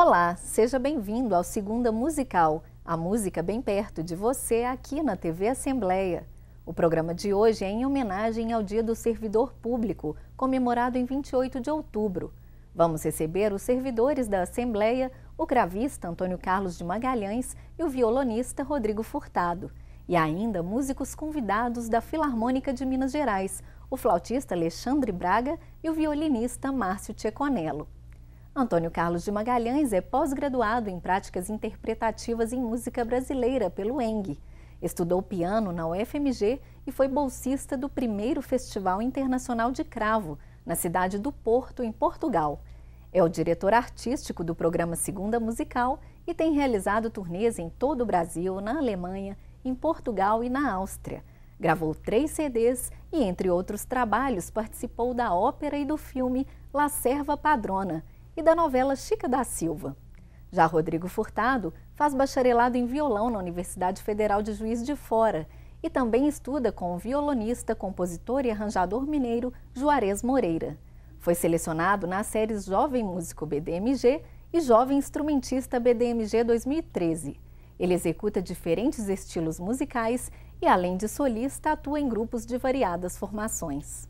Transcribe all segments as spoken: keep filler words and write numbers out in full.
Olá, seja bem-vindo ao Segunda Musical, a música bem perto de você aqui na T V Assembleia. O programa de hoje é em homenagem ao Dia do Servidor Público, comemorado em vinte e oito de outubro. Vamos receber os servidores da Assembleia, o gravista Antônio Carlos de Magalhães e o violonista Rodrigo Furtado. E ainda músicos convidados da Filarmônica de Minas Gerais, o flautista Alexandre Braga e o violinista Márcio Ceconello. Antônio Carlos de Magalhães é pós-graduado em práticas interpretativas em música brasileira pelo E N G. Estudou piano na U F M G e foi bolsista do primeiro Festival Internacional de Cravo, na cidade do Porto, em Portugal. É o diretor artístico do programa Segunda Musical e tem realizado turnês em todo o Brasil, na Alemanha, em Portugal e na Áustria. Gravou três C Ds e, entre outros trabalhos, participou da ópera e do filme La Serva Padrona e da novela Chica da Silva. Já Rodrigo Furtado faz bacharelado em violão na Universidade Federal de Juiz de Fora e também estuda com o violonista, compositor e arranjador mineiro Juarez Moreira. Foi selecionado nas séries Jovem Músico B D M G e Jovem Instrumentista B D M G dois mil e treze. Ele executa diferentes estilos musicais e, além de solista, atua em grupos de variadas formações.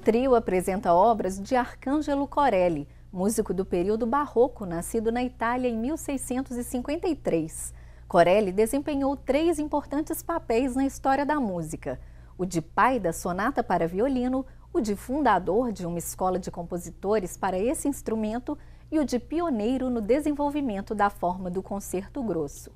trio apresenta obras de Arcangelo Corelli, músico do período barroco, nascido na Itália em mil seiscentos e cinquenta e três. Corelli desempenhou três importantes papéis na história da música: o de pai da sonata para violino, o de fundador de uma escola de compositores para esse instrumento e o de pioneiro no desenvolvimento da forma do concerto grosso.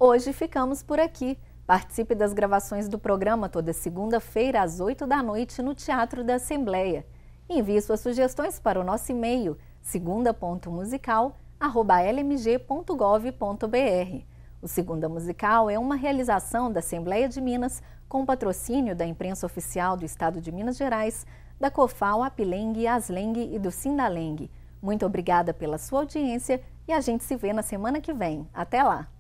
Hoje ficamos por aqui. Participe das gravações do programa toda segunda-feira às oito da noite no Teatro da Assembleia. Envie suas sugestões para o nosso e-mail segunda ponto musical arroba l m g ponto gov ponto b r. O Segunda Musical é uma realização da Assembleia de Minas com patrocínio da Imprensa Oficial do Estado de Minas Gerais, da COFAL, Apileng, Asleng e do Sindaleng. Muito obrigada pela sua audiência e a gente se vê na semana que vem. Até lá!